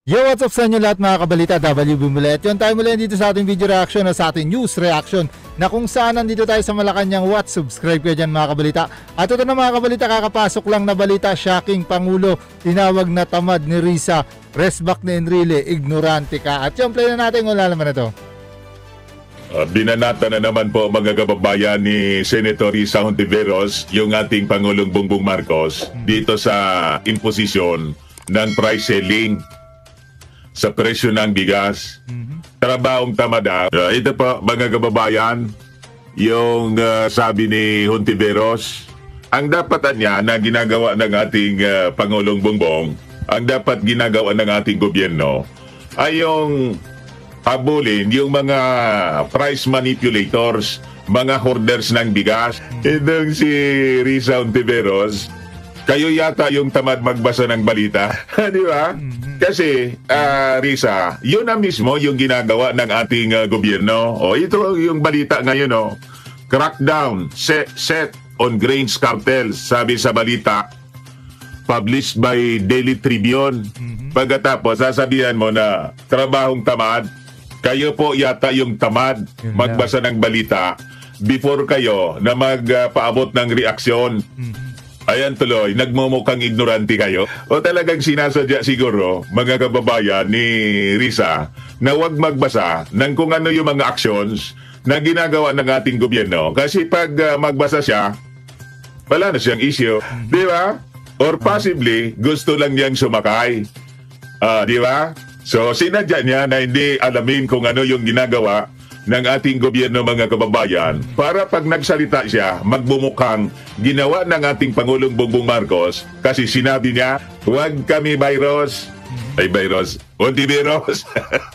Yo, what's up sa inyo lahat mga kabalita, WB muli. At yun tayo muli dito sa ating video reaction o sa ating news reaction na kung saan nandito tayo sa Malacanang. What? Subscribe kayo dyan mga kabalita. At ito na mga kabalita, kakapasok lang na balita. Shocking, Pangulo tinawag na tamad ni Risa. Press back ni Enrile, ignorante ka. At yung play na natin, wala naman ito. Binanata na naman po mga kababayan ni Senator Risa Hontiveros yung ating Pangulong Bongbong Marcos dito sa imposisyon ng price selling sa presyo ng bigas. Trabahong tamada. Ito po mga kababayan, yung sabi ni Hontiveros, ang dapat niya na ginagawa ng ating Pangulong Bongbong, ang dapat ginagawa ng ating gobyerno ay yung habulin yung mga price manipulators, mga hoarders ng bigas. Itong si Risa Hontiveros, kayo yata yung tamad magbasa ng balita. Di ba? Kasi, Risa, yun na mismo yung ginagawa ng ating gobyerno. O, ito yung balita ngayon, o. Crackdown, set on grains cartels, sabi sa balita, published by Daily Tribune. Pagkatapos, sasabihan mo na, trabahong tamad, kayo po yata yung tamad magbasa ng balita before kayo na magpaabot ng reaksyon. Ayan tuloy, nagmumukhang ignorante kayo. O talagang sinasadya siguro, mga kababayan ni Risa, na huwag magbasa ng kung ano yung mga actions na ginagawa ng ating gobyerno. Kasi pag magbasa siya, wala na siyang issue. Di ba? Or possibly, gusto lang niyang sumakay. Di ba? So, sinadya niya na hindi alamin kung ano yung ginagawa ng ating gobyerno mga kababayan para pag nagsalita siya, magbumukhang ginawa ng ating Pangulong Bongbong Marcos kasi sinabi niya, huwag kami virus. Ay, virus. Hontiveros.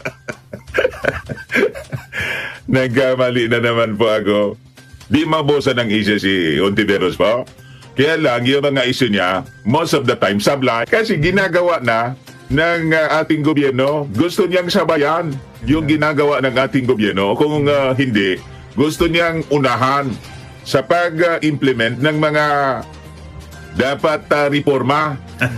Nagkamali na naman po ako. Di mabosa ng issue si Hontiveros po. Kaya lang, yung mga issue niya, most of the time, sablay. Kasi ginagawa na ng ating gobyerno, gusto niyang sabayan yung ginagawa ng ating gobyerno. Kung hindi, gusto niyang unahan sa pag-implement ng mga dapat reforma.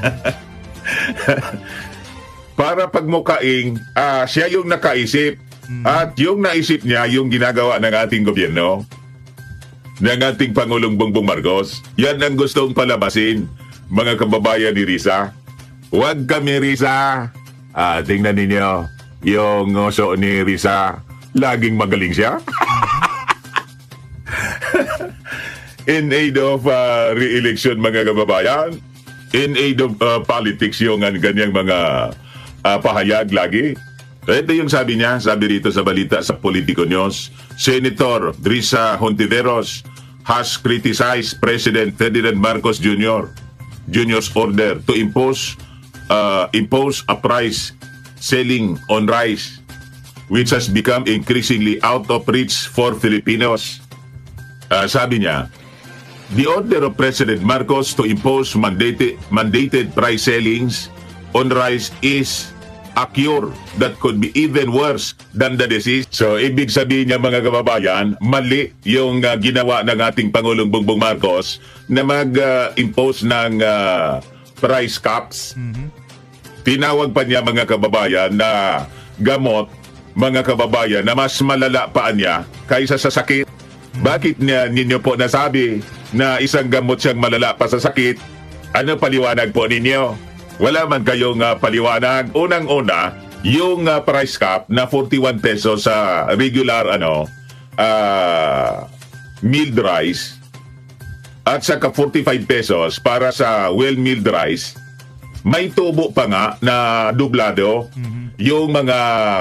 Para pagmukaing siya yung nakaisip at yung naisip niya yung ginagawa ng ating gobyerno, ng ating Pangulong Bongbong Marcos. Yan ang gustong palabasin, mga kababayan ni Risa. Huwag kami, Risa. Tingnan ninyo, yung oso ni Risa, laging magaling siya. In aid of re-election, mga kababayan. In aid of politics, yung ganyang mga pahayag lagi. Ito yung sabi niya, sabi rito sa balita sa Politico News, Senator Risa Hontiveros has criticized President Ferdinand Marcos Jr.'s order to impose a price selling on rice, which has become increasingly out of reach for Filipinos. Sabi niya, the order of President Marcos to impose mandated price sellings on rice is a cure that could be even worse than the disease. So, ibig sabihin niya mga kababayan, mali yung ginawa ng ating Pangulong Bongbong Marcos na mag-impose ng price caps. Tinawag pa niya mga kababayan na gamot, mga kababayan, na mas malala pa niya kaysa sa sakit. Bakit ninyo po nasabi na isang gamot siyang malala pa sa sakit? Ano paliwanag po ninyo? Wala man kayong paliwanag. Unang-una, yung price cap na 41 pesos sa regular milled rice at saka 45 pesos para sa well-milled rice, may tubo pa nga na dublado yung mga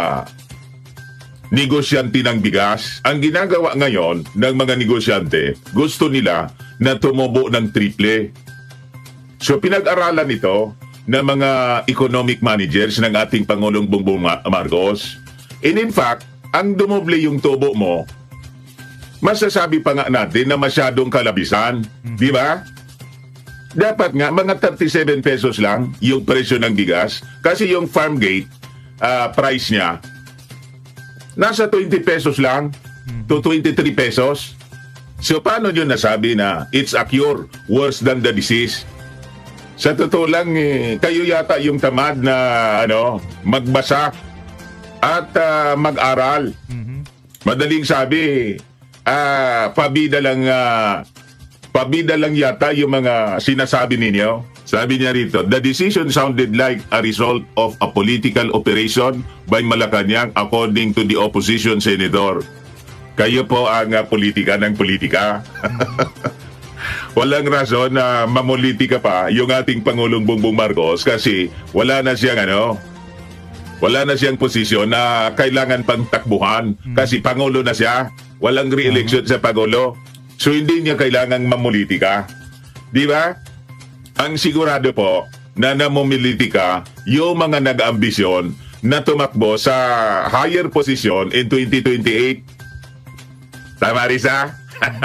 negosyante ng bigas. Ang ginagawa ngayon ng mga negosyante, gusto nila na tumubo ng triple. So pinag-aralan ito ng mga economic managers ng ating Pangulong Bongbong Marcos. And in fact, ang dumoble yung tubo mo, masasabi pa nga natin na masyadong kalabisan. Di ba? Dapat nga, mga 37 pesos lang yung presyo ng bigas. Kasi yung farm gate price niya, nasa 20 pesos lang to 23 pesos. So, paano nyo nasabi na it's a cure worse than the disease? Sa totoo lang, kayo yata yung tamad na magbasa at mag-aral. Madaling sabi, pabida lang yata yung mga sinasabi ninyo. Sabi niya rito, the decision sounded like a result of a political operation by Malacanang according to the opposition senator. Kayo po ang politika ng politika. Walang rason na mamulitika pa yung ating Pangulong Bongbong Marcos kasi wala na siyang posisyon na kailangan pang takbuhan kasi Pangulo na siya. Walang re-election sa Pangulo. So hindi niya kailangang mamulitika. Di ba? Ang sigurado po na namumilitika yung mga nag-ambisyon na tumakbo sa higher position in 2028. Tama, Risa?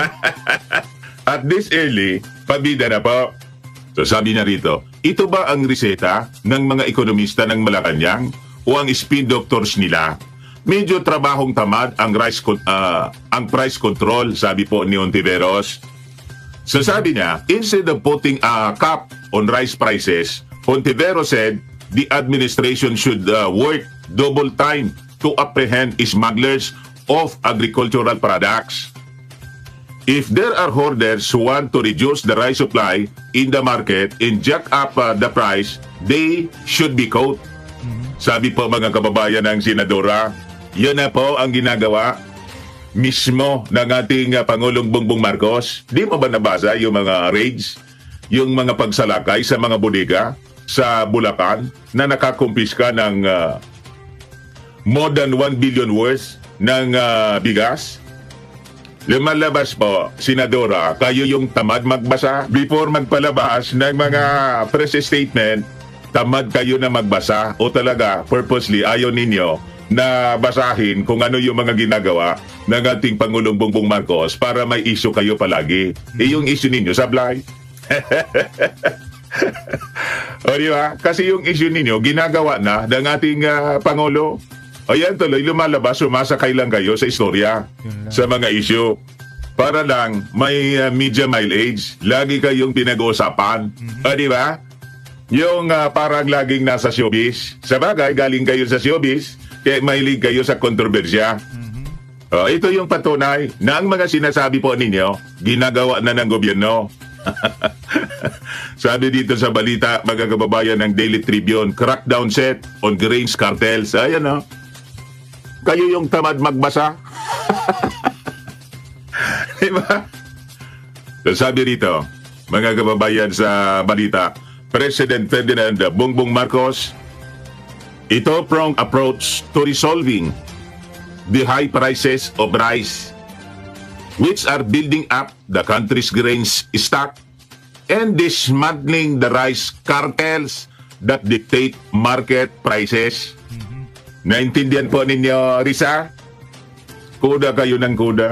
At this early, pabida na po. So sabi niya rito, ito ba ang reseta ng mga ekonomista ng Malacanang o ang spin doctors nila? Medyo trabahong tamad ang price control, sabi po ni Ontiveros. So sabi niya, instead of putting a cap on rice prices, Ontiveros said the administration should work double time to apprehend smugglers of agricultural products. If there are hoarders who want to reduce the rice supply in the market and jack up the price, they should be caught. Sabi po mga kababayan ng Senadora, yun na po ang ginagawa mismo ng ating Pangulong Bongbong Marcos. Di mo ba nabasa yung mga raids, yung mga pagsalakay sa mga bodega sa Bulacan na nakakumpiska ng more than 1 billion worth ng bigas? Lumalabas po, Senadora, kayo yung tamad magbasa. Before magpalabas ng mga press statement, tamad kayo na magbasa o talaga purposely ayaw ninyo na basahin kung ano yung mga ginagawa ng ating Pangulong Bongbong Marcos para may issue kayo palagi. Yung issue ninyo, sablay. O di ba? Kasi yung issue ninyo, ginagawa na ng ating Pangulo. Ayan tuloy, lumalabas, sumasakay lang kayo sa istorya, sa mga issue. Para lang may media mileage, lagi kayong pinag-uusapan. O di ba? Yung parang laging nasa showbiz. Sa bagay, galing kayo sa showbiz, kaya mahilig kayo sa kontrobersya. Ito yung patunay na ang mga sinasabi po ninyo, ginagawa na ng gobyerno. Sabi dito sa balita, mga kababayan ng Daily Tribune, crackdown set on grains cartels. Ayan kayo yung tamad magbasa. Diba? So, sabi rito, mga kababayan sa balita, President Ferdinand Bongbong Marcos, ito prong approach to resolving the high prices of rice, which are building up the country's grains stock and dismantling the rice cartels that dictate market prices. Naintindihan po ninyo, Risa? Kuda kayo ng kuda.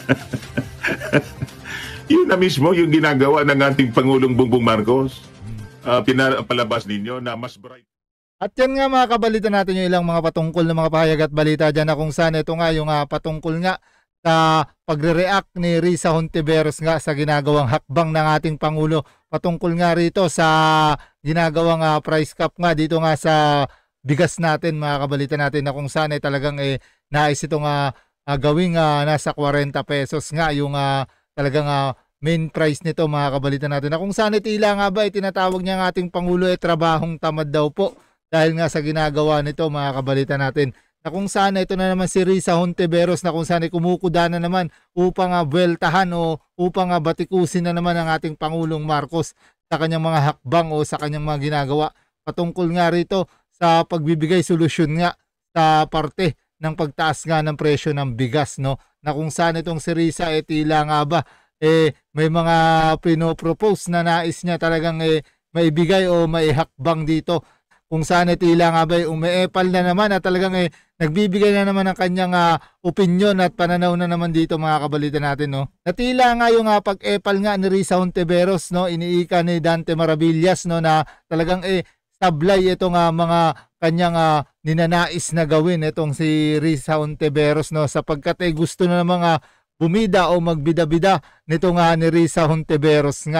Yun na mismo yung ginagawa ng ating Pangulong Bongbong Marcos. Pinapalabas ninyo na mas bright. At yan nga mga kabalita natin yung ilang mga patungkol na mga pahayag at balita dyan na kung saan ito nga yung patungkol nga sa pagre-react ni Risa Hontiveros nga sa ginagawang hakbang ng ating Pangulo. Patungkol nga rito sa ginagawang price cap nga dito nga sa bigas natin mga kabalita natin na kung saan talagang nais itong gawing nasa 40 pesos nga yung talagang main price nito mga kabalita natin na kung saan tila nga ba tinatawag niya ng ating Pangulo trabahong tamad daw po dahil nga sa ginagawa nito mga kabalita natin na kung saan ito na naman si Risa Hontiveros na kung saan kumukuda na naman upang buweltahan o upang batikusin na naman ang ating Pangulong Marcos sa kanyang mga hakbang o sa kanyang mga ginagawa patungkol nga rito sa pagbibigay solusyon nga sa parte ng pagtaas nga ng presyo ng bigas no na kung saan itong si Risa tila nga ba may mga pinopropose na nais niya talagang maibigay o maihakbang dito kung saan tila nga ba umeepal na naman at talagang nagbibigay na naman ng kanyang opinion at pananaw na naman dito mga kabalita natin no na tila nga yung pag-epal nga ni Risa Hontiveros no iniika ni Dante Maravillas no na talagang sablay itong mga kanyang ninanais na gawin itong si Risa Hontiveros no sapagkat gusto na ng mga bumida o magbida-bida nito nga ni Risa Hontiveros nga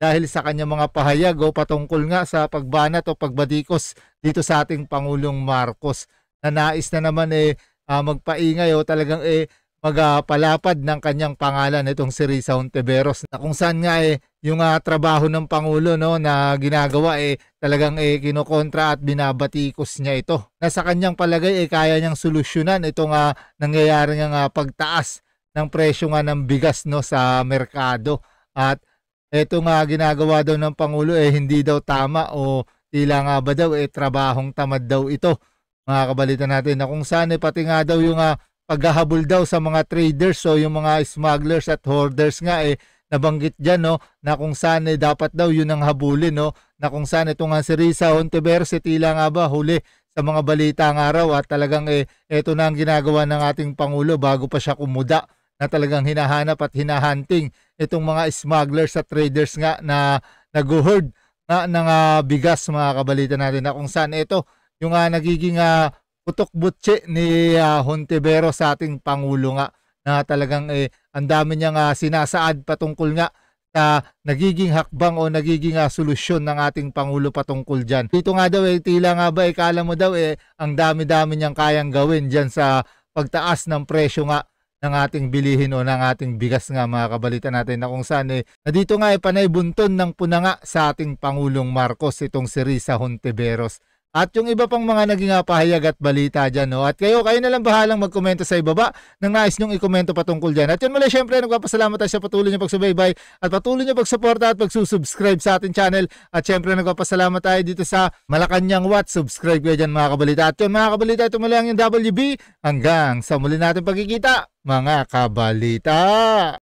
dahil sa kanyang mga pahayag o patungkol nga sa pagbanat o pagbadikos dito sa ating Pangulong Marcos, na nais na naman magpaingay o talagang magpalapad ng kanyang pangalan itong si Risa Hontiveros, na kung saan nga yung trabaho ng Pangulo na ginagawa talagang kinokontra at binabatikos niya ito, na sa kanyang palagay kaya niyang solusyonan itong nangyayari ng pagtaas ng presyo nga ng bigas sa merkado. At ito nga ginagawa daw ng Pangulo hindi daw tama, o tila nga ba daw trabahong tamad daw ito, mga kabalita natin, na kung saan pati nga daw yung paghahabol daw sa mga traders o yung mga smugglers at hoarders nga nabanggit dyan, na kung saan dapat daw yun ang habulin, na kung saan ito nga si Risa Hontiveros tila nga ba huli sa mga balita ng araw, at talagang ito na ang ginagawa ng ating Pangulo bago pa siya kumuda, na talagang hinahanap at hinahunting itong mga smugglers at traders nga na nag-hoard ng bigas, mga kabalita natin, na kung saan ito yung nagiging putok-butsi ni Hontiveros sa ating Pangulo nga, na talagang ang dami niyang sinasaad patungkol nga sa nagiging hakbang o nagiging solusyon ng ating Pangulo patungkol dyan. Dito nga daw tila nga ba kala mo daw ang dami-dami niyang kayang gawin dyan sa pagtaas ng presyo nga ng ating bilihin o ng ating bigas nga, mga kabalita natin, na kung saan na dito nga panay bunton ng puna nga sa ating Pangulong Marcos itong si Risa Hontiveros. At yung iba pang mga naging pahayag at balita dyan, At kayo na lang bahalang magkomento sa ibaba ng nais nyong ikomento patungkol dyan. At yun muli, syempre, nagpapasalamat tayo sa patuloy nyo pagsubaybay at patuloy nyo pagsuporta at pagsusubscribe sa ating channel. At syempre, nagpapasalamat tayo dito sa Malacanang Watch. Subscribe kayo dyan, mga kabalita. At yun, mga kabalita, ito muli ang yung WB. Hanggang sa muli natin pagkikita, mga kabalita.